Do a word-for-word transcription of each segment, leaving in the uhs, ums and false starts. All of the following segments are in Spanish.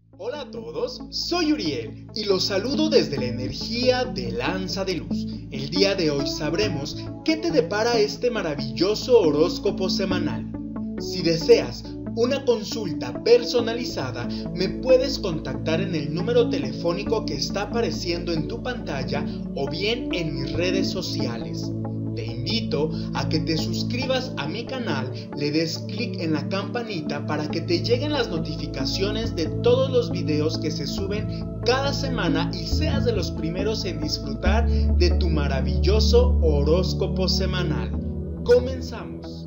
Hola a todos, soy Uriel y los saludo desde la energía de Lanza de Luz. El día de hoy sabremos qué te depara este maravilloso horóscopo semanal. Si deseas una consulta personalizada, me puedes contactar en el número telefónico que está apareciendo en tu pantalla o bien en mis redes sociales. Te invito a que te suscribas a mi canal, le des clic en la campanita para que te lleguen las notificaciones de todos los videos que se suben cada semana y seas de los primeros en disfrutar de tu maravilloso horóscopo semanal. Comenzamos.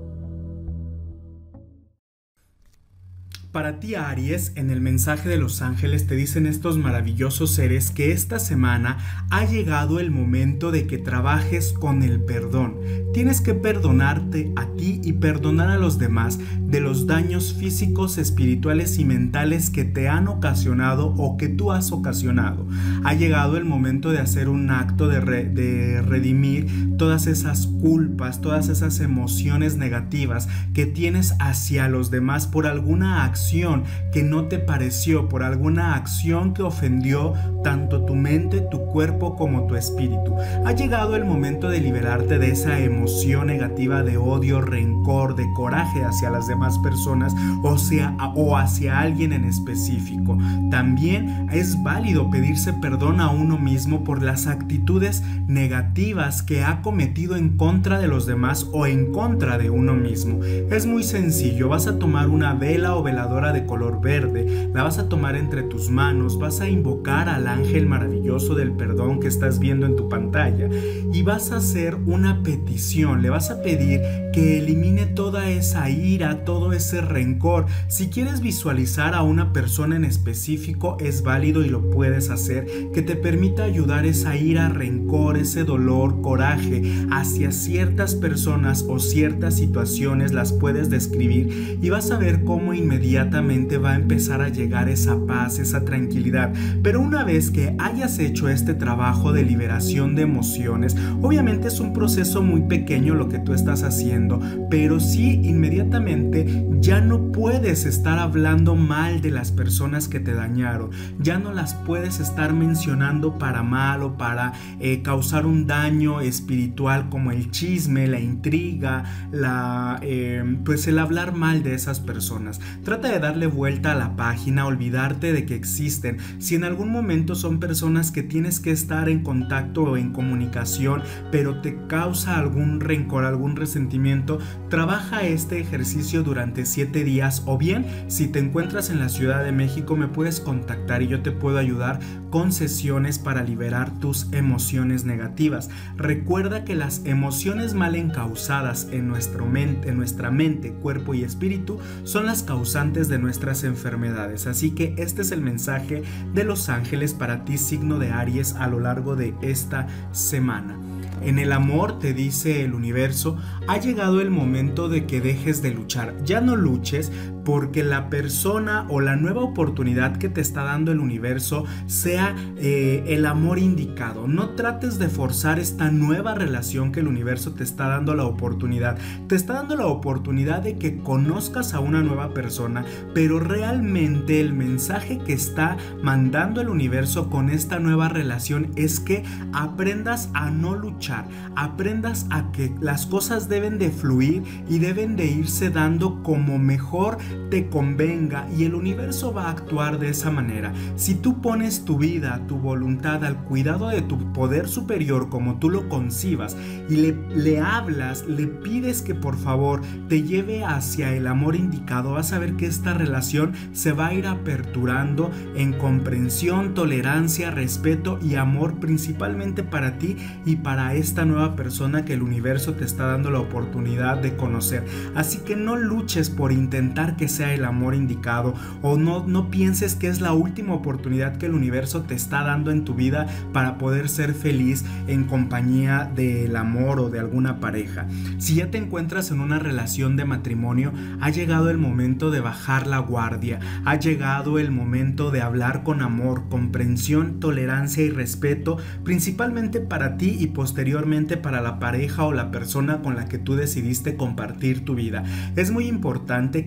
Para ti, Aries, en el mensaje de los ángeles te dicen estos maravillosos seres que esta semana ha llegado el momento de que trabajes con el perdón. Tienes que perdonarte a ti y perdonar a los demás de los daños físicos, espirituales y mentales que te han ocasionado o que tú has ocasionado. Ha llegado el momento de hacer un acto de, re, de redimir todas esas culpas, todas esas emociones negativas que tienes hacia los demás por alguna acción que no te pareció, por alguna acción que ofendió tanto tu mente, tu cuerpo como tu espíritu. Ha llegado el momento de liberarte de esa emoción negativa de odio, rencor, de coraje hacia las demás personas o, sea, o hacia alguien en específico. También es válido pedirse perdón a uno mismo por las actitudes negativas que ha cometido en contra de los demás o en contra de uno mismo. Es muy sencillo, vas a tomar una vela o veladora de color verde, la vas a tomar entre tus manos, vas a invocar al ángel maravilloso del perdón que estás viendo en tu pantalla y vas a hacer una petición, le vas a pedir que elimine toda esa ira, todo ese rencor. Si quieres visualizar a una persona en específico, es válido y lo puedes hacer, que te permita ayudar esa ira, rencor, ese dolor, coraje hacia ciertas personas o ciertas situaciones, las puedes describir y vas a ver cómo inmediatamente Inmediatamente va a empezar a llegar esa paz, esa tranquilidad. Pero una vez que hayas hecho este trabajo de liberación de emociones, obviamente es un proceso muy pequeño lo que tú estás haciendo, pero sí inmediatamente ya no puedes estar hablando mal de las personas que te dañaron, ya no las puedes estar mencionando para mal o para eh, causar un daño espiritual como el chisme, la intriga, la, eh, pues el hablar mal de esas personas. Trata de darle vuelta a la página, olvidarte de que existen. Si en algún momento son personas que tienes que estar en contacto o en comunicación, pero te causa algún rencor, algún resentimiento, trabaja este ejercicio durante siete días o bien, si te encuentras en la Ciudad de México, me puedes contactar y yo te puedo ayudar con sesiones para liberar tus emociones negativas. Recuerda que las emociones mal encausadas en, nuestro mente, en nuestra mente, cuerpo y espíritu son las causantes de nuestras enfermedades. Así que este es el mensaje de los ángeles para ti, signo de Aries, a lo largo de esta semana. En el amor, te dice el universo, ha llegado el momento de que dejes de luchar. Ya no luches porque la persona o la nueva oportunidad que te está dando el universo sea eh, el amor indicado. No trates de forzar esta nueva relación que el universo te está dando la oportunidad. Te está dando la oportunidad de que conozcas a una nueva persona, pero realmente el mensaje que está mandando el universo con esta nueva relación es que aprendas a no luchar. Aprendas a que las cosas deben de fluir y deben de irse dando como mejor te convenga y el universo va a actuar de esa manera. Si tú pones tu vida, tu voluntad al cuidado de tu poder superior como tú lo concibas y le, le hablas, le pides que por favor te lleve hacia el amor indicado, vas a ver que esta relación se va a ir aperturando en comprensión, tolerancia, respeto y amor, principalmente para ti y para esta nueva persona que el universo te está dando la oportunidad de conocer. Así que no luches por intentar que sea el amor indicado o no, no pienses que es la última oportunidad que el universo te está dando en tu vida para poder ser feliz en compañía del amor o de alguna pareja. Si ya te encuentras en una relación de matrimonio, ha llegado el momento de bajar la guardia, ha llegado el momento de hablar con amor, comprensión, tolerancia y respeto, principalmente para ti y posteriormente para la pareja o la persona con la que tú decidiste compartir tu vida. Es muy importante que dejes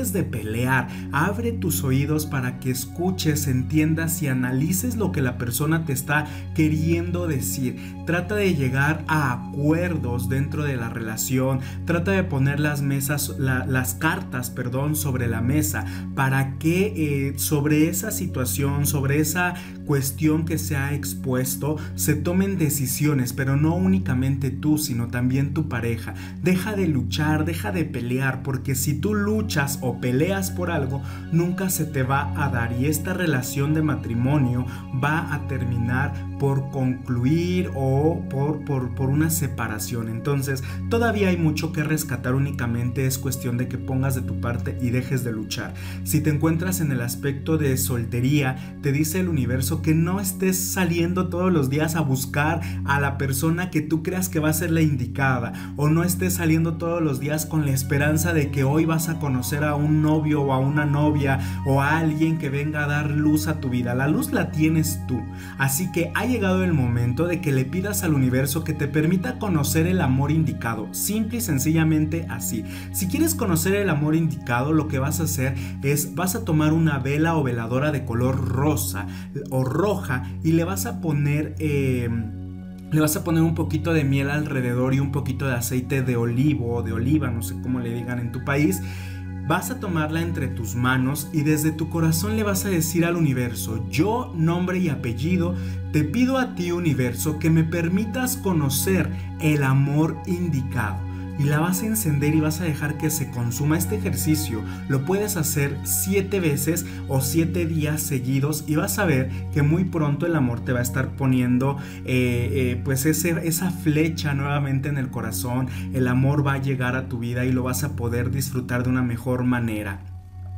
dejes de pelear, abre tus oídos para que escuches, entiendas y analices lo que la persona te está queriendo decir. Trata de llegar a acuerdos dentro de la relación, trata de poner las mesas, la, las cartas, perdón, sobre la mesa para que eh, sobre esa situación, sobre esa cuestión que se ha expuesto, se tomen decisiones, pero no únicamente tú, sino también tu pareja. Deja de luchar, deja de pelear, porque si tú luchas o peleas por algo, nunca se te va a dar, y esta relación de matrimonio va a terminar por concluir o por, por, por una separación. Entonces todavía hay mucho que rescatar, únicamente es cuestión de que pongas de tu parte y dejes de luchar. Si te encuentras en el aspecto de soltería, te dice el universo que no estés saliendo todos los días a buscar a la persona que tú creas que va a ser la indicada, o no estés saliendo todos los días con la esperanza de que hoy vas a conocer a un novio o a una novia o a alguien que venga a dar luz a tu vida. La luz la tienes tú, así que ha llegado el momento de que le pidas al universo que te permita conocer el amor indicado, simple y sencillamente así. Si quieres conocer el amor indicado, lo que vas a hacer es, vas a tomar una vela o veladora de color rosa o roja y le vas a poner eh, le vas a poner un poquito de miel alrededor y un poquito de aceite de olivo o de oliva, no sé cómo le digan en tu país. Vas a tomarla entre tus manos y desde tu corazón le vas a decir al universo: yo, nombre y apellido, te pido a ti, universo, que me permitas conocer el amor indicado. Y la vas a encender y vas a dejar que se consuma. Este ejercicio lo puedes hacer siete veces o siete días seguidos y vas a ver que muy pronto el amor te va a estar poniendo eh, eh, pues ese, esa flecha nuevamente en el corazón. El amor va a llegar a tu vida y lo vas a poder disfrutar de una mejor manera.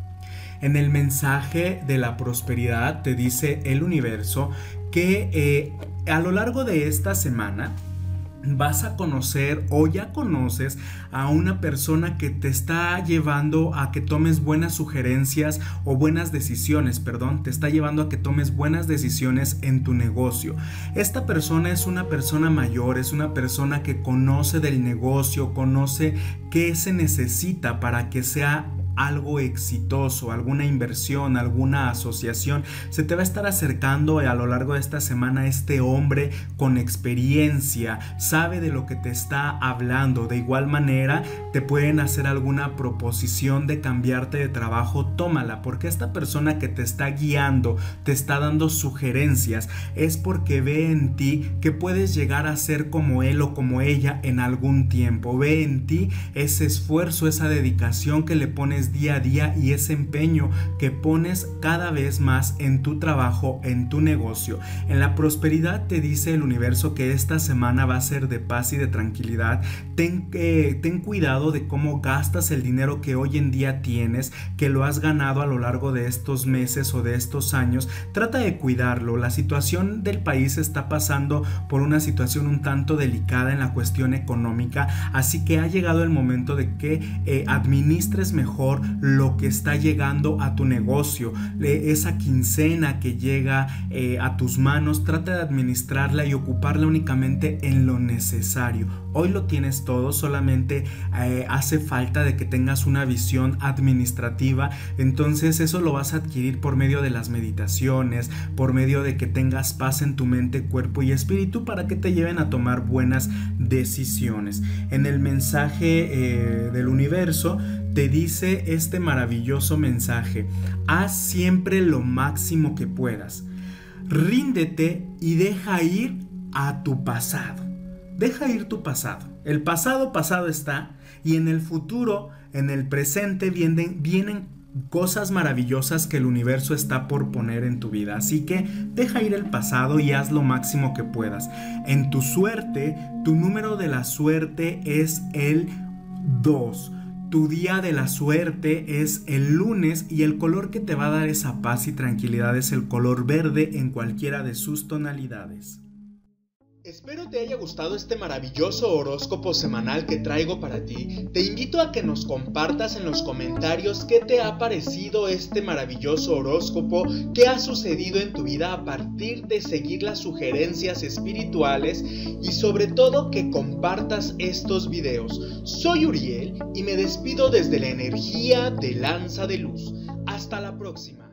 En el mensaje de la prosperidad te dice el universo que eh, a lo largo de esta semana vas a conocer o ya conoces a una persona que te está llevando a que tomes buenas sugerencias o buenas decisiones, perdón, te está llevando a que tomes buenas decisiones en tu negocio. Esta persona es una persona mayor, es una persona que conoce del negocio, conoce qué se necesita para que sea algo exitoso, alguna inversión, alguna asociación. Se te va a estar acercando a lo largo de esta semana este hombre con experiencia, sabe de lo que te está hablando. De igual manera te pueden hacer alguna proposición de cambiarte de trabajo, tómala, porque esta persona que te está guiando, te está dando sugerencias, es porque ve en ti que puedes llegar a ser como él o como ella en algún tiempo. Ve en ti ese esfuerzo, esa dedicación que le pones día a día y ese empeño que pones cada vez más en tu trabajo, en tu negocio. En la prosperidad te dice el universo que esta semana va a ser de paz y de tranquilidad. Ten, eh, ten cuidado de cómo gastas el dinero que hoy en día tienes, que lo has ganado a lo largo de estos meses o de estos años. Trata de cuidarlo. La situación del país está pasando por una situación un tanto delicada en la cuestión económica, así que ha llegado el momento de que eh, administres mejor lo que está llegando a tu negocio. Esa quincena que llega eh, a tus manos, trata de administrarla y ocuparla únicamente en lo necesario. Hoy lo tienes todo, solamente eh, hace falta de que tengas una visión administrativa. Entonces eso lo vas a adquirir por medio de las meditaciones, por medio de que tengas paz en tu mente, cuerpo y espíritu, para que te lleven a tomar buenas decisiones. En el mensaje eh, del universo te dice este maravilloso mensaje: haz siempre lo máximo que puedas, ríndete y deja ir a tu pasado. Deja ir tu pasado. El pasado pasado está, y en el futuro, en el presente vienen, vienen cosas maravillosas que el universo está por poner en tu vida. Así que deja ir el pasado y haz lo máximo que puedas. En tu suerte, tu número de la suerte es el dos. Tu día de la suerte es el lunes y el color que te va a dar esa paz y tranquilidad es el color verde en cualquiera de sus tonalidades. Espero te haya gustado este maravilloso horóscopo semanal que traigo para ti. Te invito a que nos compartas en los comentarios qué te ha parecido este maravilloso horóscopo, qué ha sucedido en tu vida a partir de seguir las sugerencias espirituales y sobre todo que compartas estos videos. Soy Uriel y me despido desde la energía de Lanza de Luz. Hasta la próxima.